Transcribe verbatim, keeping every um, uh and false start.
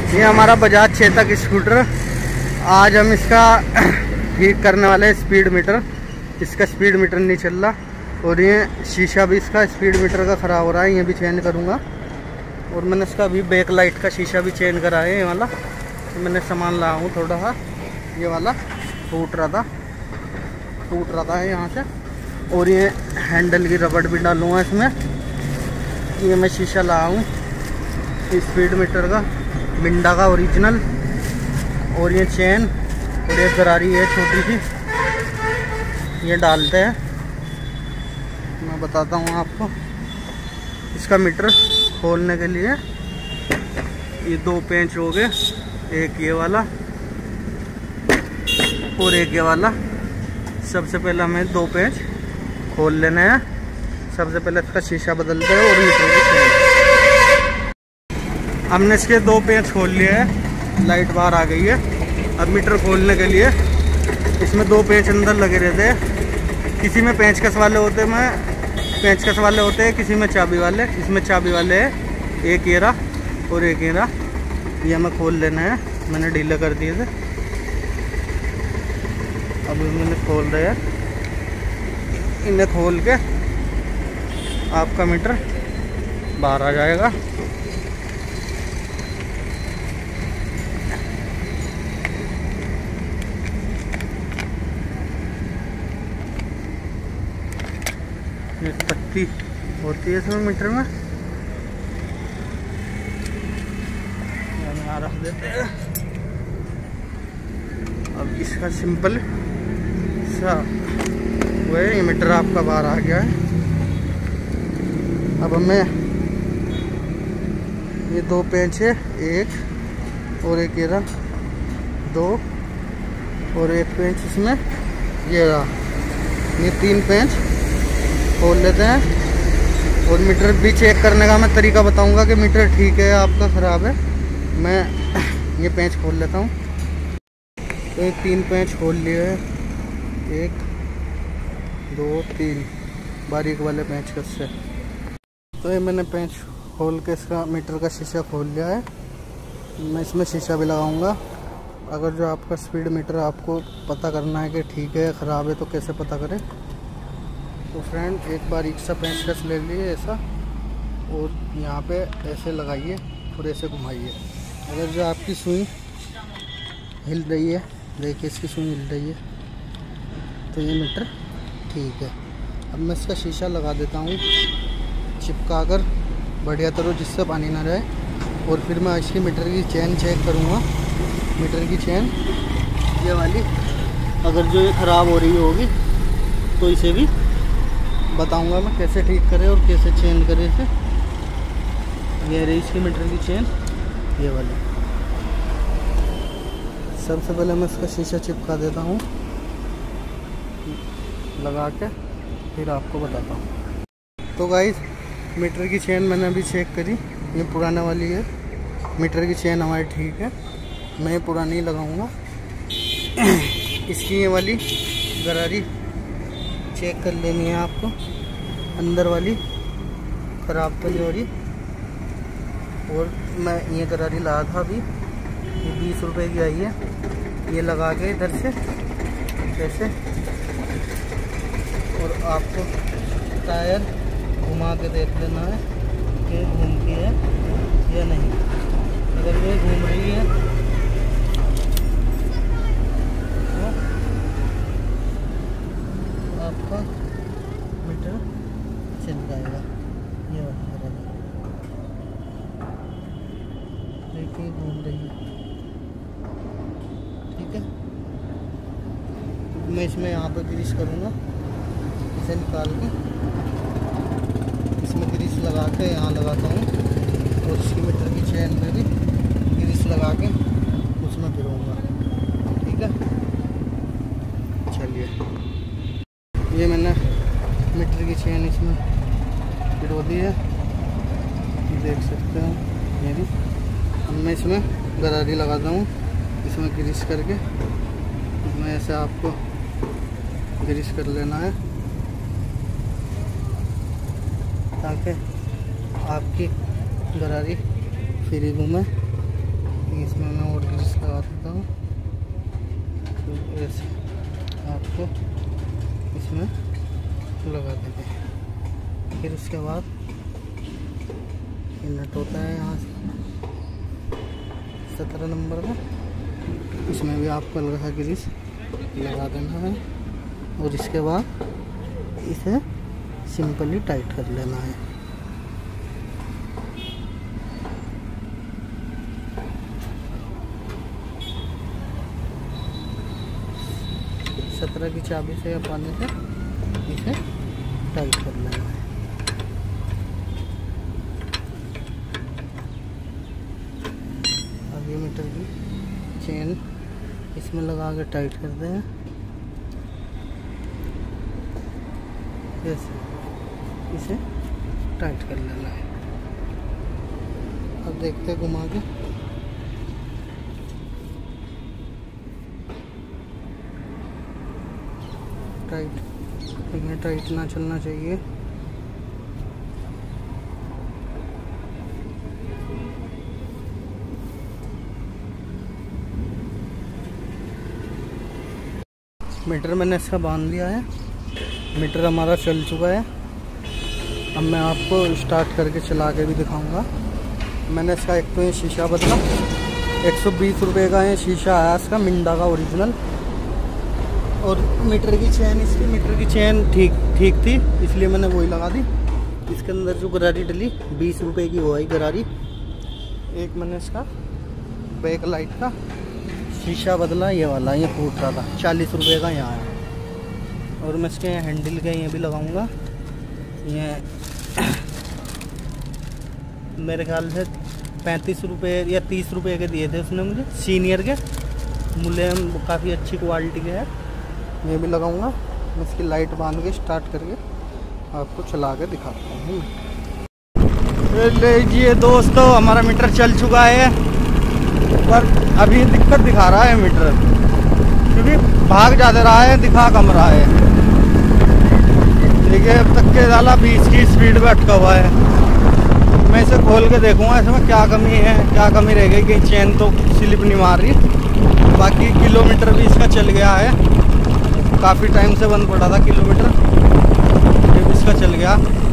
ये हमारा बजाज चेतक स्कूटर, आज हम इसका ठीक करने वाले स्पीड मीटर। इसका स्पीड मीटर नहीं चल रहा और ये शीशा भी इसका स्पीड मीटर का ख़राब हो रहा है, ये भी चेंज करूँगा। और मैंने इसका अभी बैक लाइट का शीशा भी चेंज करा है, ये वाला तो मैंने सामान लाया हूँ थोड़ा सा, ये वाला टूट रहा था टूट रहा था यहाँ से। और ये हैंडल की रबड़ भी डालूँगा इसमें। ये मैं शीशा लाया हूँ स्पीड मीटर का, मिंडा का ओरिजिनल। और ये चेन और एक गरारी है छोटी सी, ये डालते हैं। मैं बताता हूँ आपको इसका मीटर खोलने के लिए। ये दो पेंच हो गए, एक ये वाला और एक ये वाला। सबसे पहले हमें दो पेंच खोल लेने हैं। सबसे पहले इसका शीशा बदलते हैं और मीटर की चेन। हमने इसके दो पेंच खोल लिए हैं, लाइट बाहर आ गई है। अब मीटर खोलने के लिए इसमें दो पेंच अंदर लगे रहते हैं। किसी में पेंचकस वाले होते हैं पेंचकस वाले होते हैं किसी में चाबी वाले। इसमें चाबी वाले है, एक येरा और एक येरा। ये हमें खोल लेना है, मैंने ढीले कर दिए थे। अब मैंने खोल रहे हैं, इन्हें खोल के आपका मीटर बाहर आ जाएगा। एक पत्ती होती है इसमें मीटर में, यहाँ रख देते हैं। अब इसका सिंपल सा वो है, ये मीटर आपका बाहर आ गया है। अब हमें ये दो पेंच है, एक और एक ये रहा, दो और एक पेंच इसमें ये रहा। ये तीन पेंच खोल लेते हैं। और मीटर भी चेक करने का मैं तरीका बताऊंगा कि मीटर ठीक है आपका ख़राब है। मैं ये पेंच खोल लेता हूँ। तो ये तीन पेंच खोल लिए हैं, एक दो तीन बारीक वाले पेंच कस से। तो ये मैंने पेंच खोल के इसका मीटर का शीशा खोल लिया है। मैं इसमें शीशा भी लगाऊंगा। अगर जो आपका स्पीड मीटर आपको पता करना है कि ठीक है ख़राब है तो कैसे पता करें। तो फ्रेंड एक बारीक सा पेंचकस ले लिए ऐसा, और यहाँ पे ऐसे लगाइए और ऐसे घुमाइए। अगर जो आपकी सुई हिल रही है, देखिए इसकी सुई हिल रही है, तो ये मीटर ठीक है। अब मैं इसका शीशा लगा देता हूँ चिपका कर बढ़िया तरह, जिससे पानी ना रहे। और फिर मैं इसकी मीटर की चेन चेक करूँगा। मीटर की चेन ये वाली, अगर जो ये ख़राब हो रही होगी तो इसे भी बताऊंगा मैं कैसे ठीक करें और कैसे चेंज करें इसे। ये रही इसकी मीटर की चेन, ये वाली। सबसे पहले मैं इसका शीशा चिपका देता हूँ लगा के, फिर आपको बताता हूँ। तो गाइस मीटर की चेन मैंने अभी चेक करी, ये पुराने वाली है। मीटर की चेन हमारी ठीक है, मैं ये पुरानी लगाऊंगा। इसकी ये वाली गरारी चेक कर लेनी है आपको, अंदर वाली ख़राब तो नहीं हो रही। और मैं ये गरारी लाया था अभी, ये बीस रुपए की आई है। ये लगा के इधर से ऐसे, और आपको टायर घुमा के देख लेना है कि घूमती है या नहीं। अगर ये घूम रही है तो आपका मीटर चल जाएगा। ये देखिए घूम रही है, ठीक है। मैं इसमें यहाँ पर ग्रीस करूँगा, इसे निकाल के इसमें ग्रीस लगा के यहाँ लगाता हूँ। और इसकी मीटर की चेन में भी ग्रीस लगा के उसमें फिरूँगा, ठीक है। चलिए, ये मैंने मीटर की चेन इसमें फिरो दी है, देख सकते हो ये भी। मैं इसमें गरारी लगाता हूँ, इसमें ग्रीस करके इसमें ऐसे आपको ग्रीस कर लेना है ताकि आपकी गरारी फ्री घूमे। इसमें मैं और ग्रीस लगा देता हूँ, तो ऐसे आपको इसमें लगा देते हैं। फिर उसके बाद ये नट होता है यहाँ से सत्रह नंबर का, इसमें भी आपको हल्का सा ग्रीस लगा देना है और इसके बाद इसे सिंपली टाइट कर लेना है। सत्रह की चाबी से या पानी से इसे टाइट कर लेना है। अब ये मीटर की चेन इसमें लगा के टाइट कर दें, जैसे इसे टाइट कर लेना है। अब देखते हैं घुमा के, टाइट इन्हें टाइट ना चलना चाहिए। मीटर मैंने इसका बांध दिया है, मीटर हमारा चल चुका है। अब मैं आपको स्टार्ट करके चला के भी दिखाऊंगा। मैंने इसका एक तो ये शीशा बदला, एक सौ बीस रुपये का ये शीशा आया इसका मिंडा का ओरिजिनल। और मीटर की चेन, इसकी मीटर की चेन ठीक ठीक थी इसलिए मैंने वही लगा दी। इसके अंदर जो गरारी डली बीस रुपये की वो आई गरारी। एक मैंने इसका बैक लाइट का शीशा बदला, ये वाला ये फूट रहा था, चालीस रुपये का यहाँ है। और मैं इसके हैंडल के ये भी लगाऊंगा, ये मेरे ख्याल से पैंतीस रुपये या तीस रुपये के दिए थे उसने मुझे, सीनियर के मुलायम, काफ़ी अच्छी क्वालिटी के है। ये भी लगाऊंगा। मैं इसकी लाइट बांध के स्टार्ट करके आपको चला के दिखाता हूँ। लीजिए दोस्तों, हमारा मीटर चल चुका है, पर अभी दिक्कत दिखा रहा है मीटर, क्योंकि भाग ज़्यादा रहा है, दिखा कम रहा है। ठीक है, अब तक के डाला बीस की स्पीड पे अटका हुआ है। मैं इसे खोल के देखूंगा इसमें क्या कमी है, क्या कमी रह गई, कि चेन तो स्लिप नहीं मार रही। बाकी किलोमीटर भी इसका चल गया है, काफ़ी टाइम से बंद पड़ा था किलोमीटर, ये भी इसका चल गया।